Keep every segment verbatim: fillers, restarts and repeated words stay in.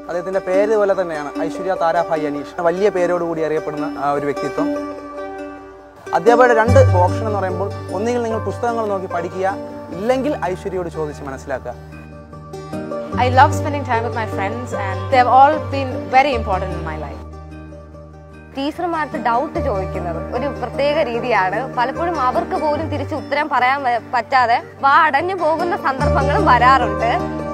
അദ്ദേഹത്തിന്റെ പേര് പോലെ തന്നെയാണ് ഐശ്വര്യ താരാഭായ് അനീഷ്. വലിയ പേരോടുകൂടി അറിയപ്പെടുന്ന ഒരു വ്യക്തിത്വം. അധ്യാപകരുടെ രണ്ട് ഓപ്ഷൻ എന്ന് പറയുമ്പോൾ ഒന്നുകിൽ നിങ്ങൾ പുസ്തകങ്ങൾ നോക്കി പഠിക്കുക, ഇല്ലെങ്കിൽ ഐശ്വര്യയോട് ചോദിച്ച് മനസ്സിലാക്കുക. I love spending time with my friends and they have all been very important in my life. ടീച്ചർമാർക്ക് ഡൗട്ട് ചോദിക്കുന്നത് ഒരു പ്രത്യേക രീതിയാണ്. പലപ്പോഴും അവർക്ക് പോലും തിരിച്ച് ഉത്തരം പറയാൻ പറ്റാതെ വാ അടഞ്ഞു പോകുന്ന സന്ദർഭങ്ങളും വരാറുണ്ട്.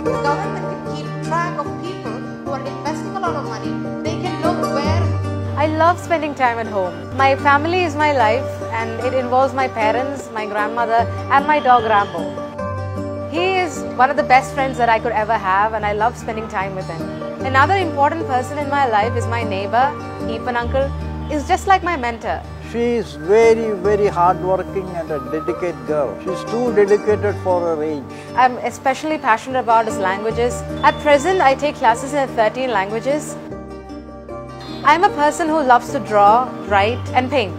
I love spending time at home. My family is my life and it involves my parents, my grandmother and my dog Rambo. He is one of the best friends that I could ever have and I love spending time with him. Another important person in my life is my neighbor, Ethan uncle. He's just like my mentor. She is very, very hardworking and a dedicated girl. She's too dedicated for her age. I'm especially passionate about his languages. At present, I take classes in thirteen languages. I'm a person who loves to draw, write and paint.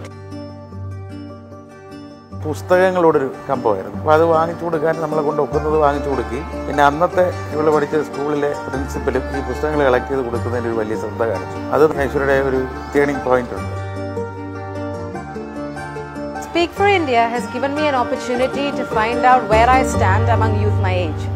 പുസ്തകങ്ങളോടൊരു കമ്പമായിരുന്നു. അപ്പോൾ അത് വാങ്ങിച്ചു കൊടുക്കാൻ നമ്മളെ കൊണ്ട് ഒക്കുന്നത് വാങ്ങിച്ചു കൊടുക്കി. പിന്നെ അന്നത്തെ ഇവള് പഠിച്ച സ്കൂളിലെ പ്രിൻസിപ്പലും ഈ പുസ്തകങ്ങൾ കളക്ട് ചെയ്ത് കൊടുക്കുന്നതിന് ഒരു വലിയ ശ്രദ്ധ കാണിച്ചു. അത് ഐശ്വര്യയുടെ ഒരു ടേണിംഗ് പോയിന്റ് ഉണ്ട്. Speak for India has given me an opportunity to find out where I stand among youth my age.